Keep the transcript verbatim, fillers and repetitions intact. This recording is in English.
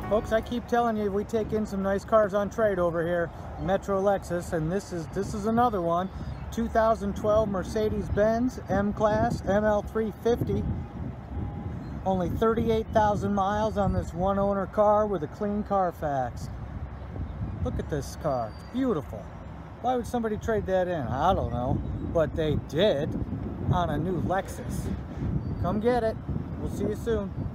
Folks, I keep telling you we take in some nice cars on trade over here, Metro Lexus, and this is this is another one. two thousand twelve Mercedes-Benz M-Class M L three fifty. Only thirty-eight thousand miles on this one-owner car with a clean Carfax. Look at this car. It's beautiful. Why would somebody trade that in? I don't know. But they did on a new Lexus. Come get it. We'll see you soon.